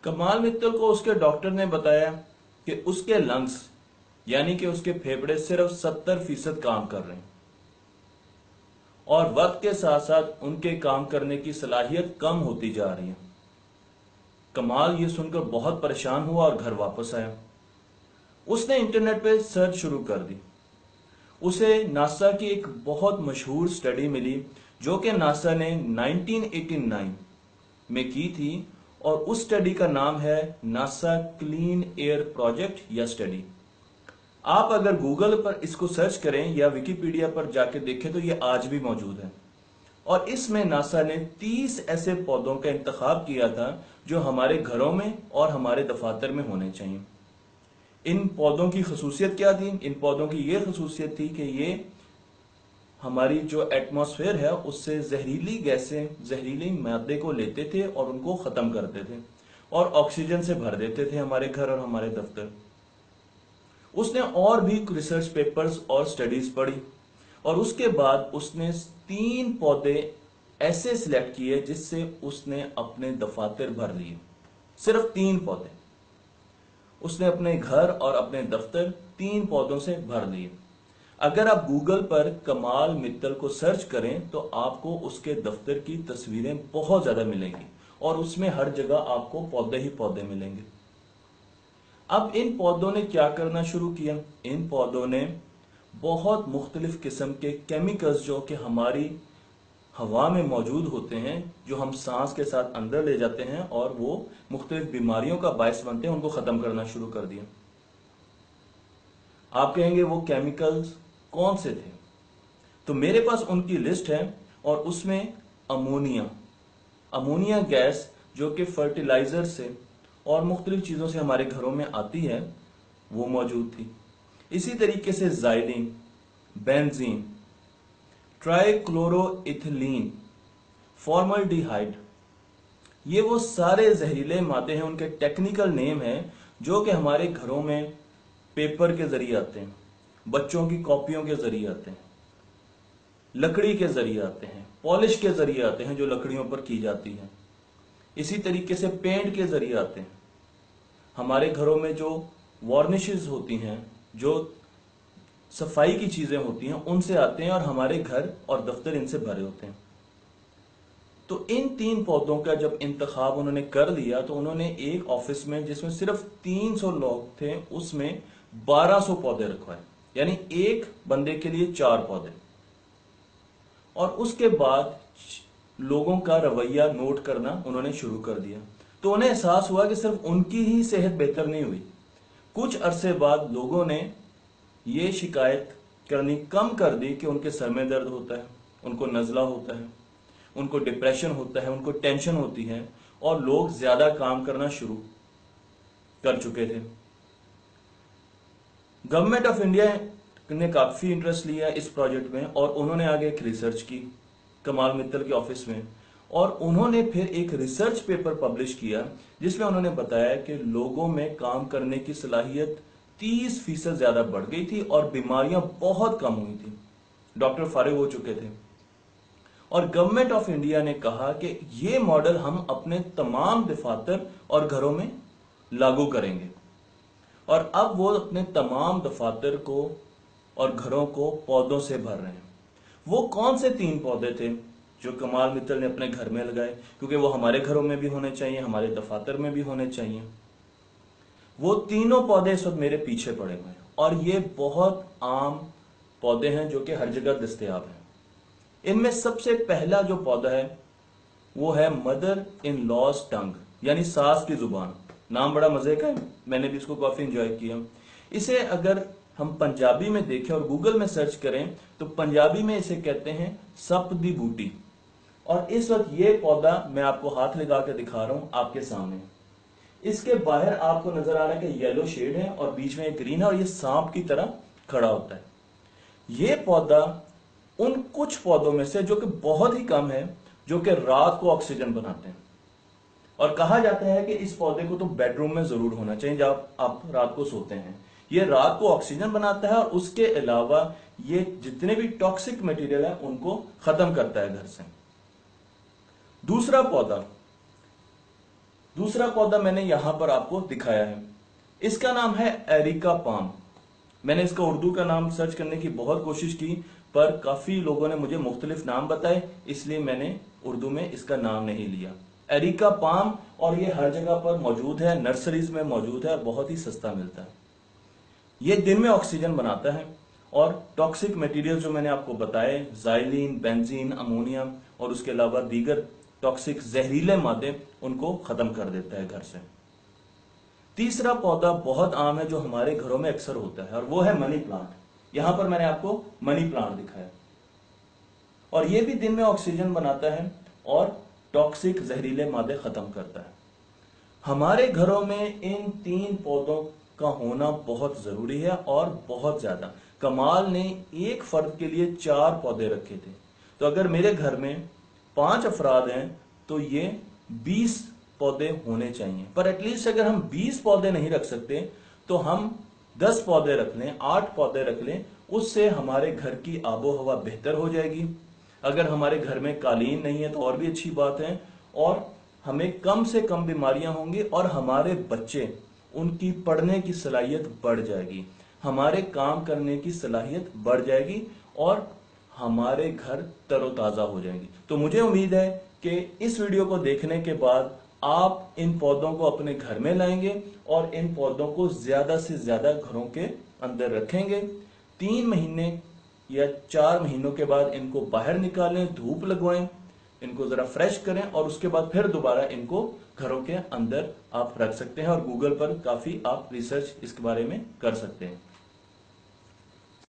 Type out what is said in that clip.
कमाल मित्तल को उसके डॉक्टर ने बताया कि उसके लंग्स यानी कि उसके फेफड़े सिर्फ 70% काम कर रहे हैं और वक्त के साथ साथ उनके काम करने की सलाहियत कम होती जा रही है। कमाल ये सुनकर बहुत परेशान हुआ और घर वापस आया। उसने इंटरनेट पे सर्च शुरू कर दी। उसे नासा की एक बहुत मशहूर स्टडी मिली जो कि नासा ने 1989 में की थी और उस स्टडी का नाम है नासा क्लीन एयर प्रोजेक्ट या स्टडी। आप अगर गूगल पर इसको सर्च करें या विकिपीडिया पर जाके देखें तो ये आज भी मौजूद है और इसमें नासा ने 30 ऐसे पौधों का इंतखाब किया था जो हमारे घरों में और हमारे दफातर में होने चाहिए। इन पौधों की खसूसियत क्या थी? इन पौधों की ये खसूसियत थी कि ये हमारी जो एटमॉस्फेयर है उससे जहरीली गैसें, जहरीली मादे को लेते थे और उनको खत्म करते थे और ऑक्सीजन से भर देते थे हमारे घर और हमारे दफ्तर। उसने और भी रिसर्च पेपर्स और स्टडीज पढ़ी और उसके बाद उसने 3 पौधे ऐसे सिलेक्ट किए जिससे उसने अपने दफातर भर लिए। सिर्फ 3 पौधे उसने अपने घर और अपने दफ्तर 3 पौधों से भर लिए। अगर आप गूगल पर कमाल मित्तल को सर्च करें तो आपको उसके दफ्तर की तस्वीरें बहुत ज्यादा मिलेंगी और उसमें हर जगह आपको पौधे ही पौधे मिलेंगे। अब इन पौधों ने क्या करना शुरू किया? इन पौधों ने बहुत मुख्तलिफ किस्म के केमिकल्स जो कि हमारी हवा में मौजूद होते हैं, जो हम सांस के साथ अंदर ले जाते हैं और वो मुख्तलिफ बीमारियों का बायस बनते हैं, उनको खत्म करना शुरू कर दिया। आप कहेंगे वो केमिकल्स कौन से थे? तो मेरे पास उनकी लिस्ट है और उसमें अमोनिया गैस जो कि फर्टिलाइजर से और मुख्तलिफ चीजों से हमारे घरों में आती है वो मौजूद थी। इसी तरीके से ज़ाइलिन, बेंजीन, ट्राइक्लोरोइथिलीन, फॉर्मल्डिहाइड, ये वो सारे जहरीले मादे हैं, उनके टेक्निकल नेम हैं जो कि हमारे घरों में पेपर के जरिए आते हैं, बच्चों की कॉपियों के जरिए आते हैं, लकड़ी के जरिए आते हैं, पॉलिश के जरिए आते हैं जो लकड़ियों पर की जाती है, इसी तरीके से पेंट के जरिए आते हैं। हमारे घरों में जो वार्निशेस होती हैं, जो सफाई की चीजें होती हैं, उनसे आते हैं और हमारे घर और दफ्तर इनसे भरे होते हैं। तो इन 3 पौधों का जब इंतखाब उन्होंने कर लिया तो उन्होंने एक ऑफिस में जिसमें सिर्फ 300 लोग थे उसमें 1200 पौधे रखवाए, यानी एक बंदे के लिए 4 पौधे। और उसके बाद लोगों का रवैया नोट करना उन्होंने शुरू कर दिया। तो उन्हें एहसास हुआ कि सिर्फ उनकी ही सेहत बेहतर नहीं हुई। कुछ अरसे बाद लोगों ने ये शिकायत करनी कम कर दी कि उनके सर में दर्द होता है, उनको नज़ला होता है, उनको डिप्रेशन होता है, उनको टेंशन होती है और लोग ज्यादा काम करना शुरू कर चुके थे। गवर्नमेंट ऑफ इंडिया ने काफी इंटरेस्ट लिया इस प्रोजेक्ट में और उन्होंने आगे एक रिसर्च की कमाल मित्तल के ऑफिस में और उन्होंने फिर एक रिसर्च पेपर पब्लिश किया जिसमें उन्होंने बताया कि लोगों में काम करने की सलाहियत 30% ज्यादा बढ़ गई थी और बीमारियां बहुत कम हुई थी, डॉक्टर फारिग हो चुके थे। और गवर्नमेंट ऑफ इंडिया ने कहा कि ये मॉडल हम अपने तमाम दफातर और घरों में लागू करेंगे और अब वो अपने तमाम दफातर को और घरों को पौधों से भर रहे हैं। वो कौन से 3 पौधे थे जो कमाल मित्तल ने अपने घर में लगाए, क्योंकि वो हमारे घरों में भी होने चाहिए, हमारे दफातर में भी होने चाहिए। वो तीनों पौधे इस वक्त मेरे पीछे पड़े हुए हैं और ये बहुत आम पौधे हैं जो कि हर जगह दस्तयाब हैं। इनमें सबसे पहला जो पौधा है वो है मदर इन लॉज टंग, यानी सास की जुबान। नाम बड़ा मजे का है, मैंने भी इसको काफी एंजॉय किया। इसे अगर हम पंजाबी में देखें और गूगल में सर्च करें तो पंजाबी में इसे कहते हैं सप दी बूटी। और इस वक्त ये पौधा मैं आपको हाथ लगा के दिखा रहा हूं आपके सामने। इसके बाहर आपको नजर आ रहा है कि येलो शेड है और बीच में एक ग्रीन है और ये सांप की तरह खड़ा होता है। ये पौधा उन कुछ पौधों में से जो कि बहुत ही कम है जो कि रात को ऑक्सीजन बनाते हैं और कहा जाता है कि इस पौधे को तो बेडरूम में जरूर होना चाहिए जब आप रात को सोते हैं। ये रात को ऑक्सीजन बनाता है और उसके अलावा ये जितने भी टॉक्सिक मटेरियल है उनको खत्म करता है घर से। दूसरा पौधा दूसरा पौधा मैंने यहां पर आपको दिखाया है, इसका नाम है एरिका पाम। मैंने इसका उर्दू का नाम सर्च करने की बहुत कोशिश की, पर काफी लोगों ने मुझे मुख्तलिफ नाम बताए, इसलिए मैंने उर्दू में इसका नाम नहीं लिया। एरिका पाम, और ये हर जगह पर मौजूद है, नर्सरीज में मौजूद है और बहुत ही सस्ता मिलता है। ये दिन में ऑक्सीजन बनाता है और टॉक्सिक मटेरियल जो मैंने आपको बताए, जाइलिन, बेंजीन, अमोनिया और उसके अलावा दीगर टॉक्सिक जहरीले मादे, उनको खत्म कर देता है घर से। तीसरा पौधा बहुत आम है जो हमारे घरों में अक्सर होता है, और वो है मनी प्लांट। यहां पर मैंने आपको मनी प्लांट दिखाया, और ये भी दिन में ऑक्सीजन बनाता है और टॉक्सिक जहरीले मादे खत्म करता है। हमारे घरों में इन 3 पौधों का होना बहुत जरूरी है, और बहुत ज्यादा। कमाल ने एक फर्द के लिए 4 पौधे रखे थे, तो अगर मेरे घर में 5 अफराद हैं तो ये 20 पौधे होने चाहिए। पर एटलीस्ट अगर हम 20 पौधे नहीं रख सकते तो हम 10 पौधे रख लें, 8 पौधे रख लें, उससे हमारे घर की आबो हवा बेहतर हो जाएगी। अगर हमारे घर में कालीन नहीं है तो और भी अच्छी बात है, और हमें कम से कम बीमारियां होंगी, और हमारे बच्चे, उनकी पढ़ने की सलाहियत बढ़ जाएगी, हमारे काम करने की सलाहियत बढ़ जाएगी, और हमारे घर तरोताजा हो जाएंगे। तो मुझे उम्मीद है कि इस वीडियो को देखने के बाद आप इन पौधों को अपने घर में लाएंगे और इन पौधों को ज्यादा से ज्यादा घरों के अंदर रखेंगे। 3 महीने या 4 महीनों के बाद इनको बाहर निकालें, धूप लगवाएं, इनको जरा फ्रेश करें, और उसके बाद फिर दोबारा इनको घरों के अंदर आप रख सकते हैं। और गूगल पर काफी आप रिसर्च इसके बारे में कर सकते हैं।